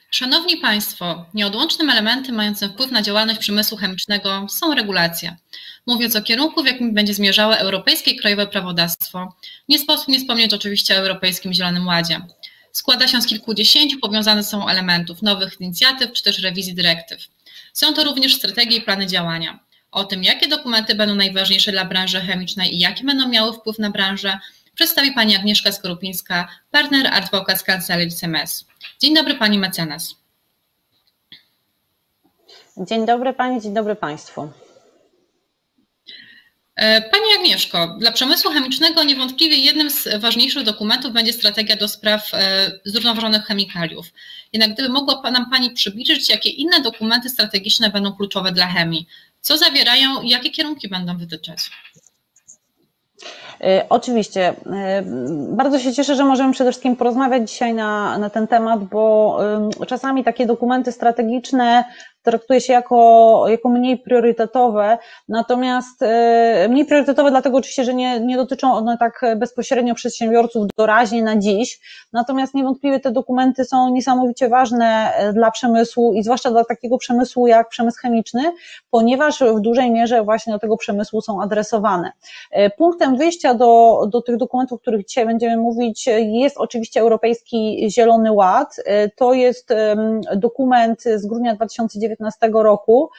Szanowni Państwo, nieodłącznym elementem mającym wpływ na działalność przemysłu chemicznego są regulacje. Mówiąc o kierunku, w jakim będzie zmierzało europejskie i krajowe prawodawstwo, nie sposób nie wspomnieć oczywiście o Europejskim Zielonym Ładzie. Składa się z kilkudziesięciu powiązanych ze sobą elementów, nowych inicjatyw czy też rewizji dyrektyw. Są to również strategie i plany działania. O tym, jakie dokumenty będą najważniejsze dla branży chemicznej i jakie będą miały wpływ na branżę, przedstawi Pani Agnieszka Skorupińska, partner adwokat z Kancelarii CMS. Dzień dobry Pani mecenas. Dzień dobry Pani, dzień dobry Państwu. Pani Agnieszko, dla przemysłu chemicznego niewątpliwie jednym z ważniejszych dokumentów będzie strategia do spraw zrównoważonych chemikaliów. Jednak gdyby mogła nam Pani przybliżyć, jakie inne dokumenty strategiczne będą kluczowe dla chemii? Co zawierają i jakie kierunki będą wytyczać? Oczywiście. Bardzo się cieszę, że możemy przede wszystkim porozmawiać dzisiaj na ten temat, bo czasami takie dokumenty strategiczne traktuje się jako mniej priorytetowe, natomiast mniej priorytetowe dlatego oczywiście, że nie dotyczą one tak bezpośrednio przedsiębiorców doraźnie na dziś, natomiast niewątpliwie te dokumenty są niesamowicie ważne dla przemysłu i zwłaszcza dla takiego przemysłu jak przemysł chemiczny, ponieważ w dużej mierze właśnie do tego przemysłu są adresowane. Punktem wyjścia do tych dokumentów, o których dzisiaj będziemy mówić, jest oczywiście Europejski Zielony Ład. To jest dokument z grudnia 2019 roku,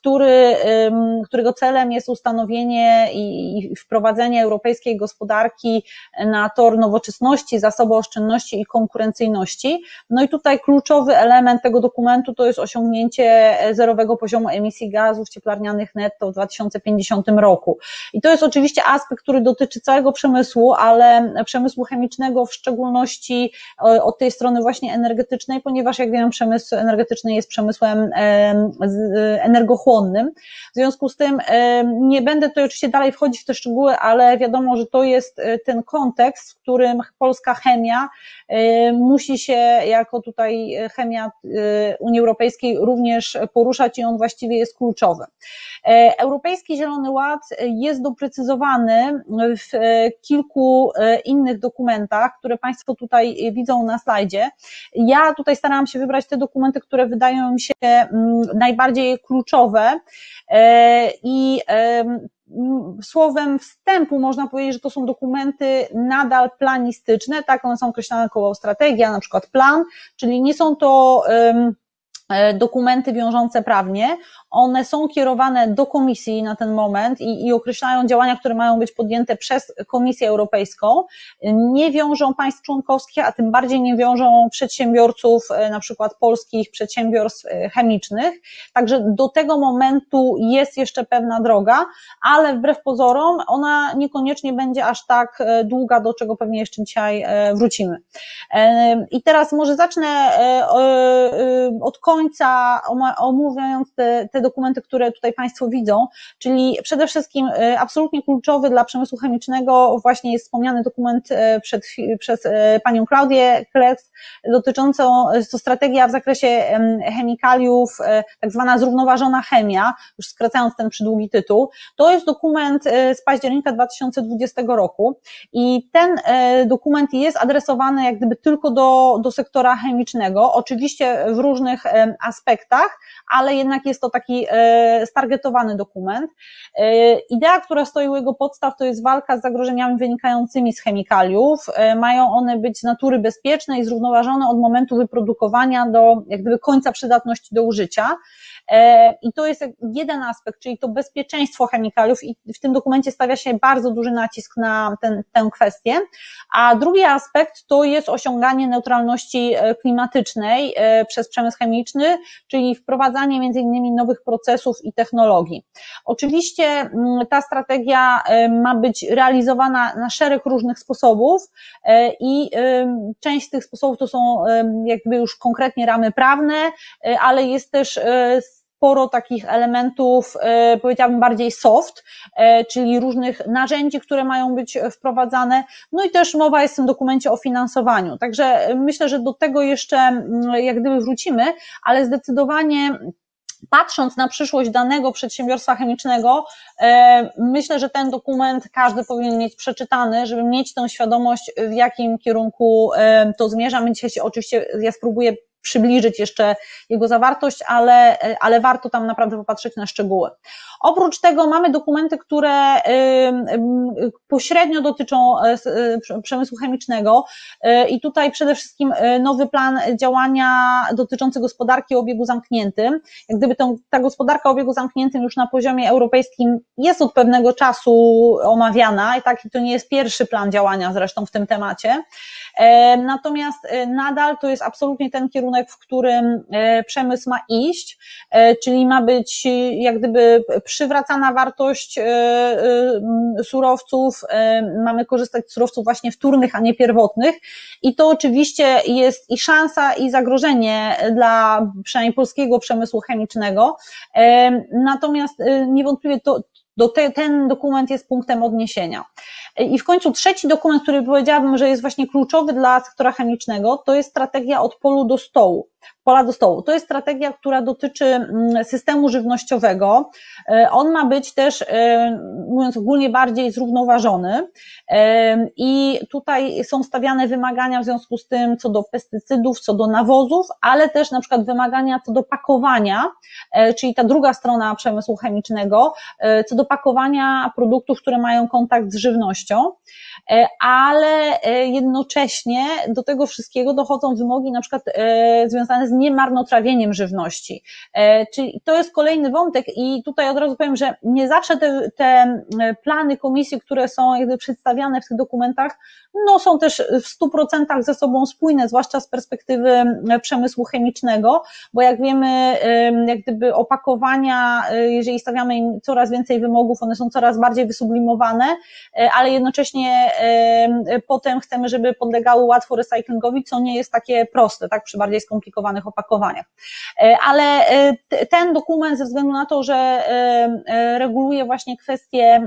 którego celem jest ustanowienie i wprowadzenie europejskiej gospodarki na tor nowoczesności, zasobooszczędności i konkurencyjności. No i tutaj kluczowy element tego dokumentu to jest osiągnięcie zerowego poziomu emisji gazów cieplarnianych netto w 2050 roku. I to jest oczywiście aspekt, który dotyczy całego przemysłu, ale przemysłu chemicznego w szczególności od tej strony właśnie energetycznej, ponieważ jak wiemy przemysł energetyczny jest przemysłem energochłonnym. W związku z tym nie będę tutaj oczywiście dalej wchodzić w te szczegóły, ale wiadomo, że to jest ten kontekst, w którym polska chemia musi się jako tutaj chemia Unii Europejskiej również poruszać i on właściwie jest kluczowy. Europejski Zielony Ład jest doprecyzowany w kilku innych dokumentach, które Państwo tutaj widzą na slajdzie. Ja tutaj starałam się wybrać te dokumenty, które wydają mi się najbardziej kluczowe i słowem wstępu można powiedzieć, że to są dokumenty nadal planistyczne, tak one są określane jako strategia, na przykład plan, czyli nie są to dokumenty wiążące prawnie, one są kierowane do Komisji na ten moment i określają działania, które mają być podjęte przez Komisję Europejską, nie wiążą państw członkowskich, a tym bardziej nie wiążą przedsiębiorców, na przykład polskich przedsiębiorstw chemicznych, także do tego momentu jest jeszcze pewna droga, ale wbrew pozorom ona niekoniecznie będzie aż tak długa, do czego pewnie jeszcze dzisiaj wrócimy. I teraz może zacznę od końca, omawiając te dokumenty, które tutaj Państwo widzą, czyli przede wszystkim absolutnie kluczowy dla przemysłu chemicznego właśnie jest wspomniany dokument przez panią Klaudię Krebs dotyczącą, to strategia w zakresie chemikaliów, tak zwana zrównoważona chemia, już skracając ten przydługi tytuł. To jest dokument z października 2020 roku i ten dokument jest adresowany jak gdyby tylko do sektora chemicznego, oczywiście w różnych aspektach, ale jednak jest to taki stargetowany dokument. Idea, która stoi u jego podstaw, to jest walka z zagrożeniami wynikającymi z chemikaliów. Mają one być z natury bezpieczne i zrównoważone od momentu wyprodukowania do jak gdyby końca przydatności do użycia. I to jest jeden aspekt, czyli to bezpieczeństwo chemikaliów i w tym dokumencie stawia się bardzo duży nacisk na tę kwestię, a drugi aspekt to jest osiąganie neutralności klimatycznej przez przemysł chemiczny, czyli wprowadzanie między innymi nowych procesów i technologii. Oczywiście ta strategia ma być realizowana na szereg różnych sposobów i część z tych sposobów to są jakby już konkretnie ramy prawne, ale jest też sporo takich elementów, powiedziałabym bardziej soft, czyli różnych narzędzi, które mają być wprowadzane, no i też mowa jest w tym dokumencie o finansowaniu, także myślę, że do tego jeszcze jak gdyby wrócimy, ale zdecydowanie patrząc na przyszłość danego przedsiębiorstwa chemicznego, myślę, że ten dokument każdy powinien mieć przeczytany, żeby mieć tę świadomość, w jakim kierunku to zmierza. My dzisiaj się oczywiście, ja spróbuję przybliżyć jeszcze jego zawartość, ale warto tam naprawdę popatrzeć na szczegóły. Oprócz tego mamy dokumenty, które pośrednio dotyczą przemysłu chemicznego i tutaj przede wszystkim nowy plan działania dotyczący gospodarki o obiegu zamkniętym. Jak gdyby ta gospodarka o obiegu zamkniętym już na poziomie europejskim jest od pewnego czasu omawiana i taki to nie jest pierwszy plan działania zresztą w tym temacie. Natomiast nadal to jest absolutnie ten kierunek, w którym przemysł ma iść, czyli ma być jak gdyby przywracana wartość surowców, mamy korzystać z surowców właśnie wtórnych, a nie pierwotnych i to oczywiście jest i szansa i zagrożenie dla przynajmniej polskiego przemysłu chemicznego, natomiast niewątpliwie ten dokument jest punktem odniesienia. I w końcu trzeci dokument, który powiedziałabym, że jest właśnie kluczowy dla sektora chemicznego, to jest strategia od pola do stołu. To jest strategia, która dotyczy systemu żywnościowego. On ma być też, mówiąc ogólnie, bardziej zrównoważony i tutaj są stawiane wymagania w związku z tym co do pestycydów, co do nawozów, ale też na przykład wymagania co do pakowania, czyli ta druga strona przemysłu chemicznego, co do pakowania produktów, które mają kontakt z żywnością, ale jednocześnie do tego wszystkiego dochodzą wymogi na przykład związane z niemarnotrawieniem żywności. Czyli to jest kolejny wątek i tutaj od razu powiem, że nie zawsze te plany komisji, które są jakby przedstawiane w tych dokumentach, no są też w 100% ze sobą spójne, zwłaszcza z perspektywy przemysłu chemicznego, bo jak wiemy, jak gdyby opakowania, jeżeli stawiamy im coraz więcej wymogów, one są coraz bardziej wysublimowane, ale jednocześnie potem chcemy, żeby podlegały łatwo recyklingowi, co nie jest takie proste, tak, przy bardziej skomplikowanych opakowaniach. Ale ten dokument ze względu na to, że reguluje właśnie kwestie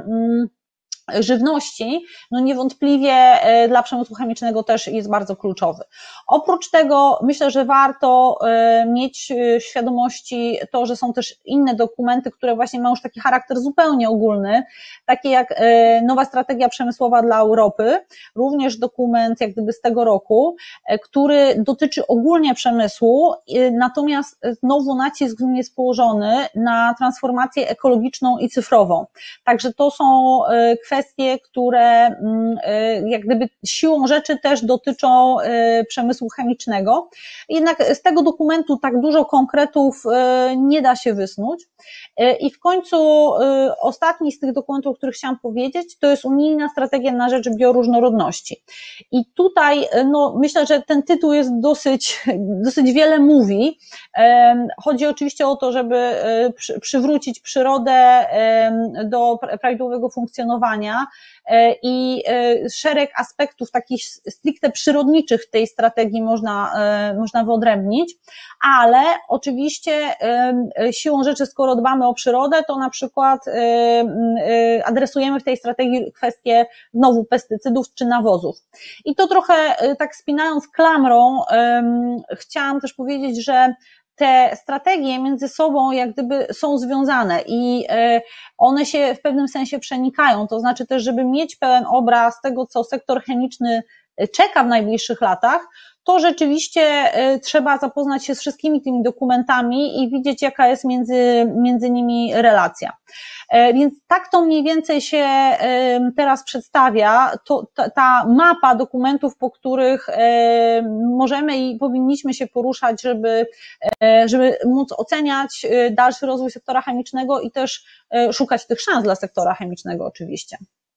żywności, no niewątpliwie dla przemysłu chemicznego też jest bardzo kluczowy. Oprócz tego myślę, że warto mieć w świadomości to, że są też inne dokumenty, które właśnie mają już taki charakter zupełnie ogólny, takie jak nowa strategia przemysłowa dla Europy, również dokument jak gdyby z tego roku, który dotyczy ogólnie przemysłu, natomiast znowu nacisk w nim jest położony na transformację ekologiczną i cyfrową. Także to są kwestie, które jak gdyby siłą rzeczy też dotyczą przemysłu chemicznego. Jednak z tego dokumentu tak dużo konkretów nie da się wysnuć. I w końcu ostatni z tych dokumentów, o których chciałam powiedzieć, to jest unijna strategia na rzecz bioróżnorodności. I tutaj no, myślę, że ten tytuł jest dosyć wiele mówi. Chodzi oczywiście o to, żeby przywrócić przyrodę do prawidłowego funkcjonowania i szereg aspektów takich stricte przyrodniczych tej strategii można wyodrębnić, ale oczywiście siłą rzeczy, skoro dbamy o przyrodę, to na przykład adresujemy w tej strategii kwestie znowu pestycydów czy nawozów. I to trochę tak spinając klamrą, chciałam też powiedzieć, że te strategie między sobą jak gdyby są związane i one się w pewnym sensie przenikają, to znaczy też, żeby mieć pełen obraz tego, co sektor chemiczny czeka w najbliższych latach, to rzeczywiście trzeba zapoznać się z wszystkimi tymi dokumentami i widzieć, jaka jest między nimi relacja. Więc tak to mniej więcej się teraz przedstawia, ta mapa dokumentów, po których możemy i powinniśmy się poruszać, żeby móc oceniać dalszy rozwój sektora chemicznego i też szukać tych szans dla sektora chemicznego oczywiście.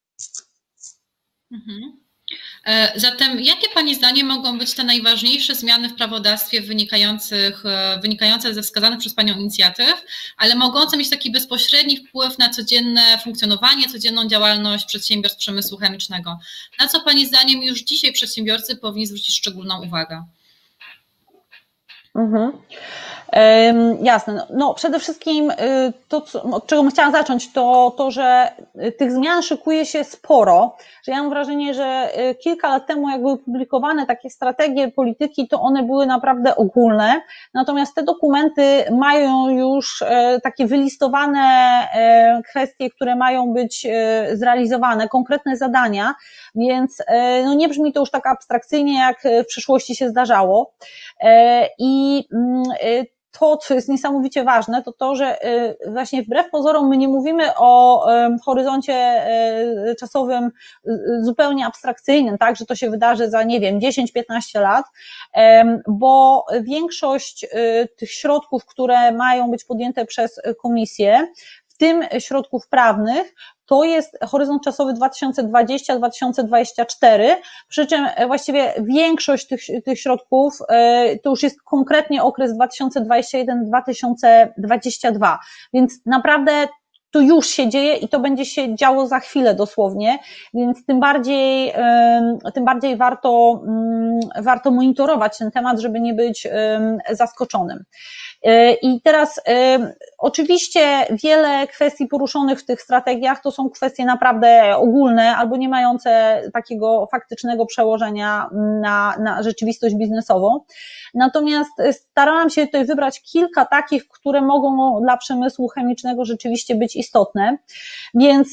Mhm. Zatem jakie Pani zdaniem mogą być te najważniejsze zmiany w prawodawstwie wynikające ze wskazanych przez Panią inicjatyw, ale mogące mieć taki bezpośredni wpływ na codzienne funkcjonowanie, codzienną działalność przedsiębiorstw przemysłu chemicznego? Na co Pani zdaniem już dzisiaj przedsiębiorcy powinni zwrócić szczególną uwagę? Jasne. No przede wszystkim to, od czego bym chciała zacząć, to że tych zmian szykuje się sporo, że ja mam wrażenie, że kilka lat temu jak były publikowane takie strategie polityki, to one były naprawdę ogólne, natomiast te dokumenty mają już takie wylistowane kwestie, które mają być zrealizowane, konkretne zadania, więc no nie brzmi to już tak abstrakcyjnie, jak w przeszłości się zdarzało. I to, co jest niesamowicie ważne, to to, że właśnie wbrew pozorom my nie mówimy o horyzoncie czasowym zupełnie abstrakcyjnym, tak, że to się wydarzy za, nie wiem, 10-15 lat, bo większość tych środków, które mają być podjęte przez Komisję, w tym środków prawnych, to jest horyzont czasowy 2020-2024, przy czym właściwie większość tych środków to już jest konkretnie okres 2021-2022, więc naprawdę to już się dzieje i to będzie się działo za chwilę dosłownie, więc tym bardziej warto monitorować ten temat, żeby nie być zaskoczonym. I teraz oczywiście wiele kwestii poruszonych w tych strategiach to są kwestie naprawdę ogólne albo nie mające takiego faktycznego przełożenia na rzeczywistość biznesową. Natomiast starałam się tutaj wybrać kilka takich, które mogą dla przemysłu chemicznego rzeczywiście być istotne. Więc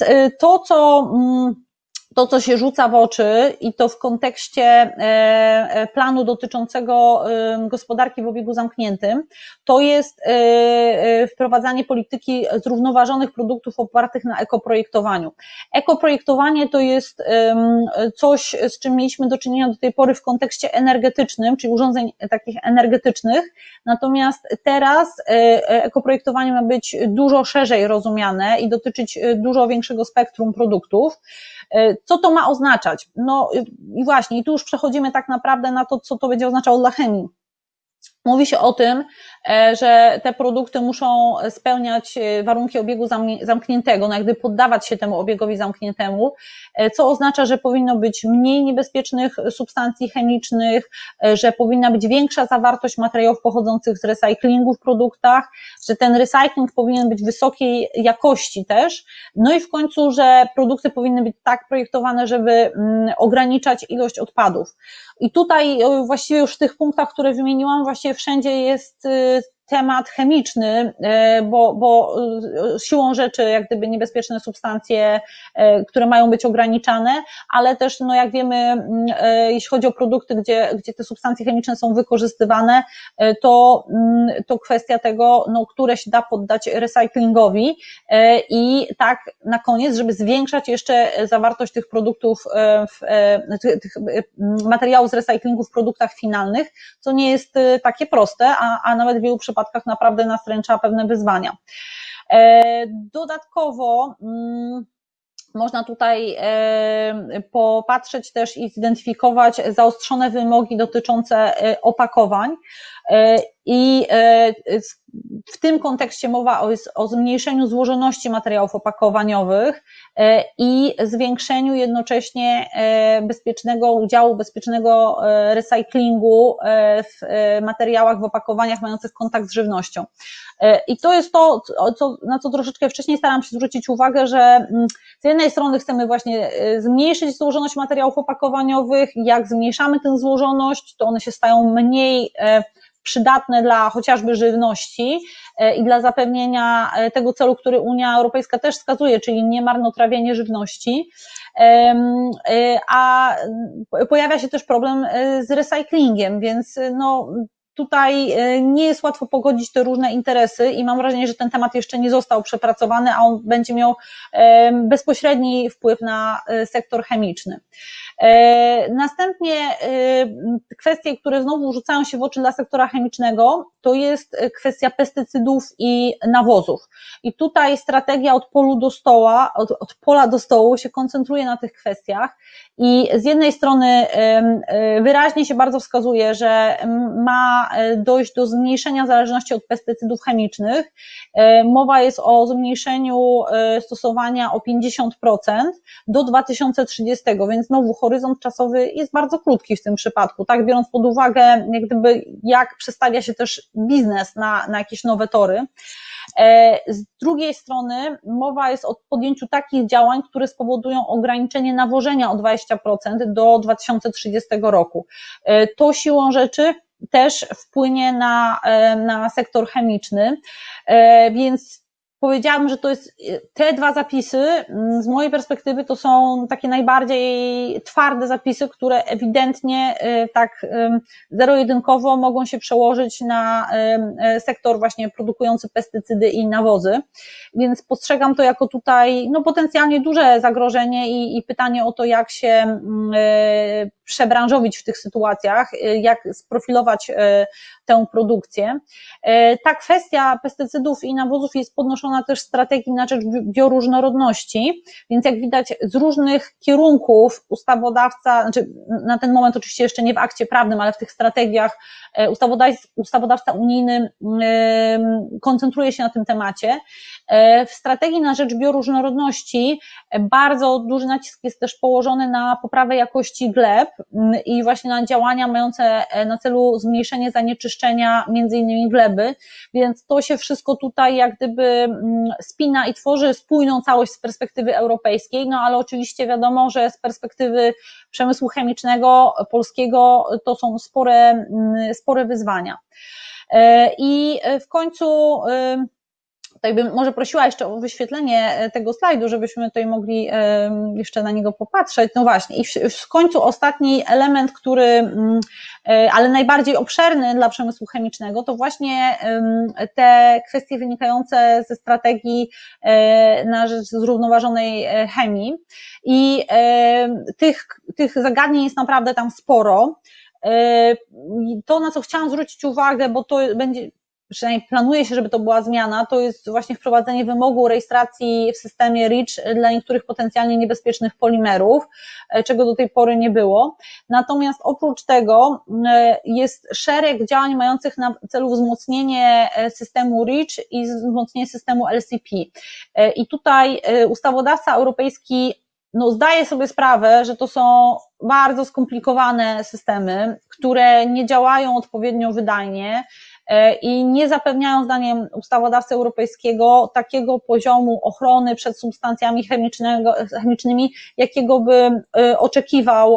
to, co się rzuca w oczy i to w kontekście planu dotyczącego gospodarki w obiegu zamkniętym, to jest wprowadzanie polityki zrównoważonych produktów opartych na ekoprojektowaniu. Ekoprojektowanie to jest coś, z czym mieliśmy do czynienia do tej pory w kontekście energetycznym, czyli urządzeń takich energetycznych, natomiast teraz ekoprojektowanie ma być dużo szerzej rozumiane i dotyczyć dużo większego spektrum produktów. Co to ma oznaczać? No i właśnie, i tu już przechodzimy tak naprawdę na to, co to będzie oznaczało dla chemii. Mówi się o tym, że te produkty muszą spełniać warunki obiegu zamkniętego, no jakby poddawać się temu obiegowi zamkniętemu, co oznacza, że powinno być mniej niebezpiecznych substancji chemicznych, że powinna być większa zawartość materiałów pochodzących z recyklingu w produktach, że ten recycling powinien być wysokiej jakości też, no i w końcu, że produkty powinny być tak projektowane, żeby ograniczać ilość odpadów. I tutaj właściwie już w tych punktach, które wymieniłam, właściwie wszędzie jest temat chemiczny, bo siłą rzeczy jak gdyby niebezpieczne substancje, które mają być ograniczane, ale też no jak wiemy, jeśli chodzi o produkty, gdzie te substancje chemiczne są wykorzystywane, to kwestia tego, no, które się da poddać recyklingowi i tak na koniec, żeby zwiększać jeszcze zawartość tych produktów, tych materiałów z recyklingu w produktach finalnych, co nie jest takie proste, a nawet w wielu przypadkach naprawdę nastręcza pewne wyzwania. Dodatkowo można tutaj popatrzeć też i zidentyfikować zaostrzone wymogi dotyczące opakowań i w tym kontekście mowa o zmniejszeniu złożoności materiałów opakowaniowych i zwiększeniu jednocześnie bezpiecznego udziału, bezpiecznego recyklingu w materiałach, w opakowaniach mających kontakt z żywnością. I to jest to, na co troszeczkę wcześniej staram się zwrócić uwagę, że z jednej strony chcemy właśnie zmniejszyć złożoność materiałów opakowaniowych, jak zmniejszamy tę złożoność, to one się stają mniej przydatne dla chociażby żywności i dla zapewnienia tego celu, który Unia Europejska też wskazuje, czyli niemarnotrawienie żywności, a pojawia się też problem z recyklingiem, więc no tutaj nie jest łatwo pogodzić te różne interesy i mam wrażenie, że ten temat jeszcze nie został przepracowany, a on będzie miał bezpośredni wpływ na sektor chemiczny. Następnie kwestie, które znowu rzucają się w oczy dla sektora chemicznego, to jest kwestia pestycydów i nawozów. I tutaj strategia od pola do stołu się koncentruje na tych kwestiach i z jednej strony wyraźnie się bardzo wskazuje, że ma dojść do zmniejszenia zależności od pestycydów chemicznych. Mowa jest o zmniejszeniu stosowania o 50% do 2030, więc znowu horyzont czasowy jest bardzo krótki w tym przypadku, tak, biorąc pod uwagę jak przestawia się też biznes na jakieś nowe tory. Z drugiej strony mowa jest o podjęciu takich działań, które spowodują ograniczenie nawożenia o 20% do 2030 roku. To siłą rzeczy też wpłynie na sektor chemiczny, więc powiedziałabym, że to jest te dwa zapisy, z mojej perspektywy to są takie najbardziej twarde zapisy, które ewidentnie tak zero-jedynkowo mogą się przełożyć na sektor właśnie produkujący pestycydy i nawozy, więc postrzegam to jako tutaj potencjalnie duże zagrożenie i pytanie o to, jak się przebranżowić w tych sytuacjach, jak sprofilować tę produkcję. Ta kwestia pestycydów i nawozów jest podnoszona też w strategii na rzecz bioróżnorodności, więc jak widać z różnych kierunków ustawodawca, znaczy na ten moment oczywiście jeszcze nie w akcie prawnym, ale w tych strategiach ustawodawca unijny koncentruje się na tym temacie. W strategii na rzecz bioróżnorodności bardzo duży nacisk jest też położony na poprawę jakości gleb i właśnie na działania mające na celu zmniejszenie zanieczyszczenia między innymi gleby, więc to się wszystko tutaj jak gdyby spina i tworzy spójną całość z perspektywy europejskiej, ale oczywiście wiadomo, że z perspektywy przemysłu chemicznego polskiego to są spore wyzwania. I w końcu tutaj bym może prosiła jeszcze o wyświetlenie tego slajdu, żebyśmy tutaj mogli jeszcze na niego popatrzeć. No właśnie, i w końcu ostatni element, który, ale najbardziej obszerny dla przemysłu chemicznego, to właśnie te kwestie wynikające ze strategii na rzecz zrównoważonej chemii. I tych zagadnień jest naprawdę tam sporo. To, na co chciałam zwrócić uwagę, bo to będzie, przynajmniej planuje się, żeby to była zmiana, to jest właśnie wprowadzenie wymogu rejestracji w systemie REACH dla niektórych potencjalnie niebezpiecznych polimerów, czego do tej pory nie było. Natomiast oprócz tego jest szereg działań mających na celu wzmocnienie systemu REACH i wzmocnienie systemu LCP. I tutaj ustawodawca europejski zdaje sobie sprawę, że to są bardzo skomplikowane systemy, które nie działają odpowiednio wydajnie i nie zapewniają zdaniem ustawodawcy europejskiego takiego poziomu ochrony przed substancjami chemicznymi, jakiego by oczekiwał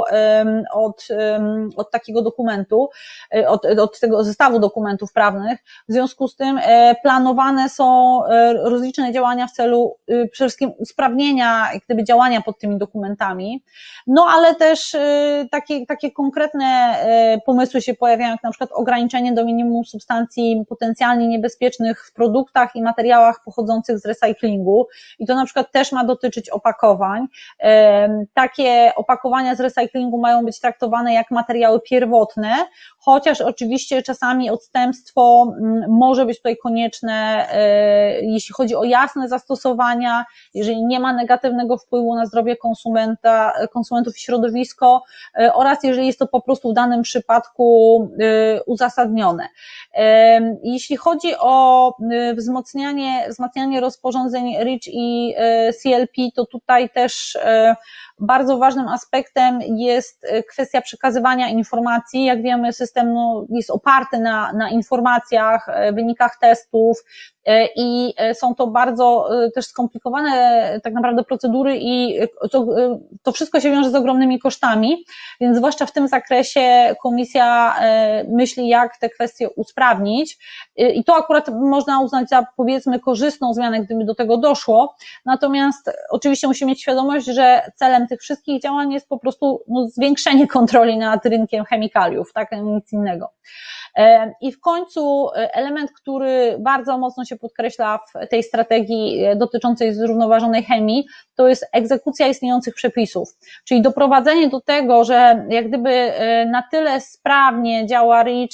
od takiego dokumentu, od tego zestawu dokumentów prawnych. W związku z tym planowane są rozliczne działania w celu przede wszystkim usprawnienia jak gdyby działania pod tymi dokumentami, ale też takie konkretne pomysły się pojawiają, jak na przykład ograniczenie do minimum substancji potencjalnie niebezpiecznych w produktach i materiałach pochodzących z recyklingu i to na przykład też ma dotyczyć opakowań. Takie opakowania z recyklingu mają być traktowane jak materiały pierwotne, chociaż oczywiście czasami odstępstwo może być tutaj konieczne, jeśli chodzi o jasne zastosowania, jeżeli nie ma negatywnego wpływu na zdrowie konsumentów i środowisko oraz jeżeli jest to po prostu w danym przypadku uzasadnione. Jeśli chodzi o wzmacnianie rozporządzeń REACH i CLP, to tutaj też bardzo ważnym aspektem jest kwestia przekazywania informacji. Jak wiemy, system jest oparty na informacjach, wynikach testów i są to bardzo też skomplikowane tak naprawdę procedury i to wszystko się wiąże z ogromnymi kosztami, więc zwłaszcza w tym zakresie Komisja myśli, jak te kwestie usprawnić i to akurat można uznać za powiedzmy korzystną zmianę, gdyby do tego doszło, natomiast oczywiście musimy mieć świadomość, że celem tych wszystkich działań jest po prostu zwiększenie kontroli nad rynkiem chemikaliów, tak, nic innego. I w końcu element, który bardzo mocno się podkreśla w tej strategii dotyczącej zrównoważonej chemii, to jest egzekucja istniejących przepisów, czyli doprowadzenie do tego, że jak gdyby na tyle sprawnie działa REACH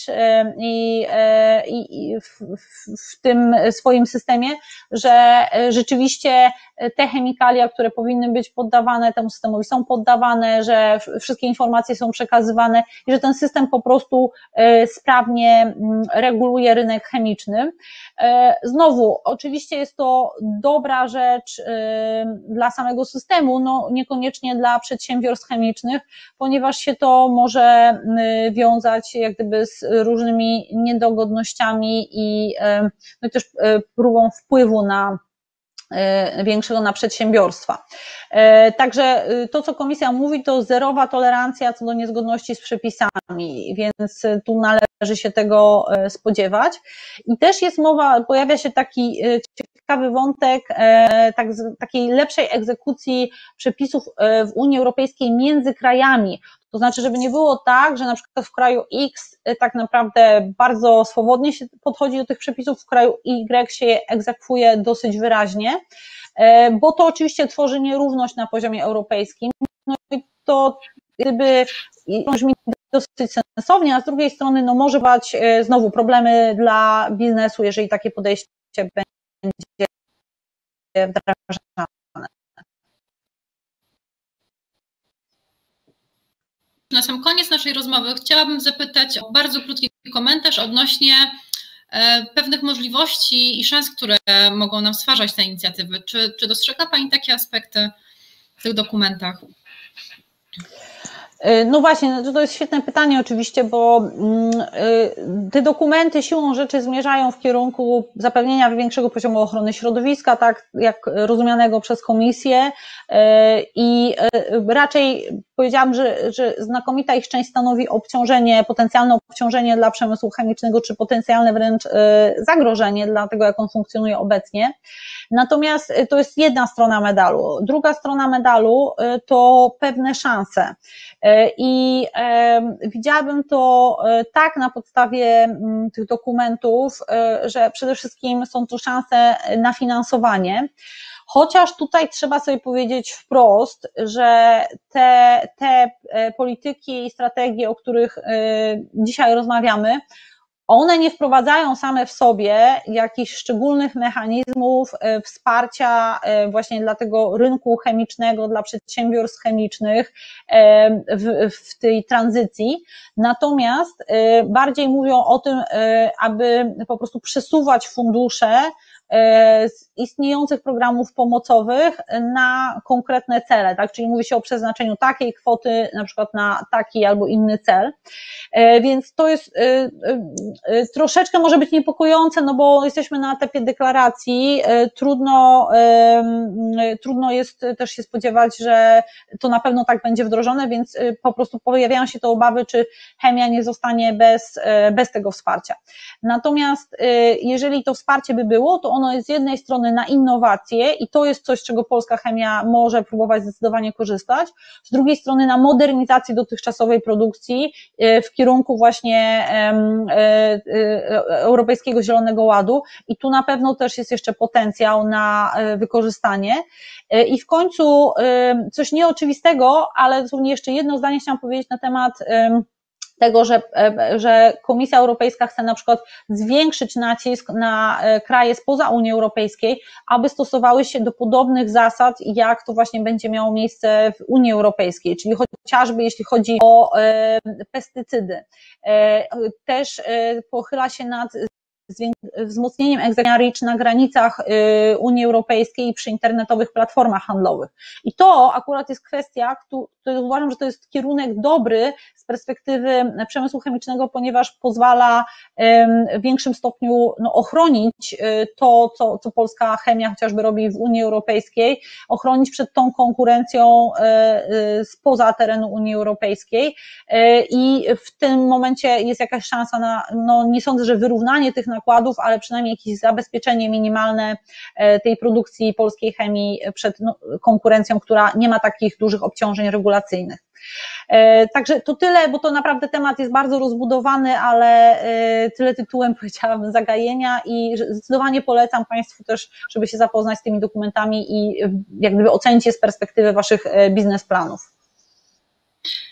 i w tym swoim systemie, że rzeczywiście te chemikalia, które powinny być poddawane temu systemowi, są poddawane, że wszystkie informacje są przekazywane i że ten system po prostu sprawnie reguluje rynek chemiczny. Znowu, oczywiście jest to dobra rzecz dla samego systemu, no niekoniecznie dla przedsiębiorstw chemicznych, ponieważ się to może wiązać jak gdyby z różnymi niedogodnościami i no też próbą wpływu większego na przedsiębiorstwa. Także to, co Komisja mówi, to zerowa tolerancja co do niezgodności z przepisami, więc tu należy się tego spodziewać. I też jest mowa, pojawia się taki ciekawy wątek takiej lepszej egzekucji przepisów w Unii Europejskiej między krajami. To znaczy, żeby nie było tak, że na przykład w kraju X tak naprawdę bardzo swobodnie się podchodzi do tych przepisów, w kraju Y się je egzekwuje dosyć wyraźnie, bo to oczywiście tworzy nierówność na poziomie europejskim. No i to gdyby brzmi dosyć sensownie, a z drugiej strony no może być znowu problemy dla biznesu, jeżeli takie podejście będzie wdrażane. Na sam koniec naszej rozmowy chciałabym zapytać o bardzo krótki komentarz odnośnie pewnych możliwości i szans, które mogą nam stwarzać te inicjatywy. Czy dostrzega Pani takie aspekty w tych dokumentach? No właśnie, to jest świetne pytanie oczywiście, bo te dokumenty siłą rzeczy zmierzają w kierunku zapewnienia większego poziomu ochrony środowiska, tak jak rozumianego przez Komisję, i raczej powiedziałam, że znakomita ich część stanowi obciążenie, potencjalne obciążenie dla przemysłu chemicznego, czy potencjalne wręcz zagrożenie dla tego, jak on funkcjonuje obecnie. Natomiast to jest jedna strona medalu. Druga strona medalu to pewne szanse. I widziałabym to tak na podstawie tych dokumentów, że przede wszystkim są to szanse na finansowanie. Chociaż tutaj trzeba sobie powiedzieć wprost, że te polityki i strategie, o których dzisiaj rozmawiamy, one nie wprowadzają same w sobie jakichś szczególnych mechanizmów wsparcia właśnie dla tego rynku chemicznego, dla przedsiębiorstw chemicznych w tej tranzycji, natomiast bardziej mówią o tym, aby po prostu przesuwać fundusze z istniejących programów pomocowych na konkretne cele, tak? Czyli mówi się o przeznaczeniu takiej kwoty na przykład na taki albo inny cel, więc to jest troszeczkę może być niepokojące, no bo jesteśmy na etapie deklaracji, trudno jest też się spodziewać, że to na pewno tak będzie wdrożone, więc po prostu pojawiają się te obawy, czy chemia nie zostanie bez tego wsparcia. Natomiast jeżeli to wsparcie by było, to ono jest z jednej strony na innowacje i to jest coś, z czego polska chemia może próbować zdecydowanie korzystać, z drugiej strony na modernizację dotychczasowej produkcji w kierunku właśnie Europejskiego Zielonego Ładu i tu na pewno też jest jeszcze potencjał na wykorzystanie. I w końcu coś nieoczywistego, ale jeszcze jedno zdanie chciałam powiedzieć na temat tego, że Komisja Europejska chce na przykład zwiększyć nacisk na kraje spoza Unii Europejskiej, aby stosowały się do podobnych zasad, jak to właśnie będzie miało miejsce w Unii Europejskiej, czyli chociażby jeśli chodzi o pestycydy. Też pochyla się nad wzmocnieniem egzekwowania REACH na granicach Unii Europejskiej i przy internetowych platformach handlowych. I to akurat jest kwestia, która uważam, że to jest kierunek dobry z perspektywy przemysłu chemicznego, ponieważ pozwala w większym stopniu ochronić to, co polska chemia chociażby robi w Unii Europejskiej, ochronić przed tą konkurencją spoza terenu Unii Europejskiej i w tym momencie jest jakaś szansa na, nie sądzę, że wyrównanie tych nakładów, ale przynajmniej jakieś zabezpieczenie minimalne tej produkcji polskiej chemii przed konkurencją, która nie ma takich dużych obciążeń regulacyjnych. Także to tyle, bo to naprawdę temat jest bardzo rozbudowany, ale tyle tytułem powiedziałabym zagajenia i zdecydowanie polecam Państwu też, żeby się zapoznać z tymi dokumentami i jak gdyby ocenić je z perspektywy Waszych biznesplanów.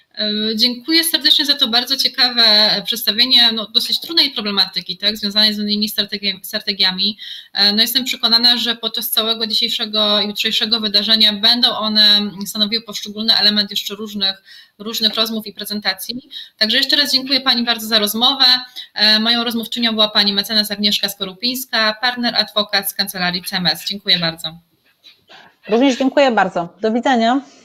Dziękuję serdecznie za to bardzo ciekawe przedstawienie dosyć trudnej problematyki, tak, związanej z unijnymi strategiami. Jestem przekonana, że podczas całego dzisiejszego, jutrzejszego wydarzenia będą one stanowiły poszczególny element jeszcze różnych rozmów i prezentacji. Także jeszcze raz dziękuję Pani bardzo za rozmowę. Moją rozmówczynią była Pani mecenas Agnieszka Skorupińska, partner adwokat z kancelarii CMS. Dziękuję bardzo. Również dziękuję bardzo. Do widzenia.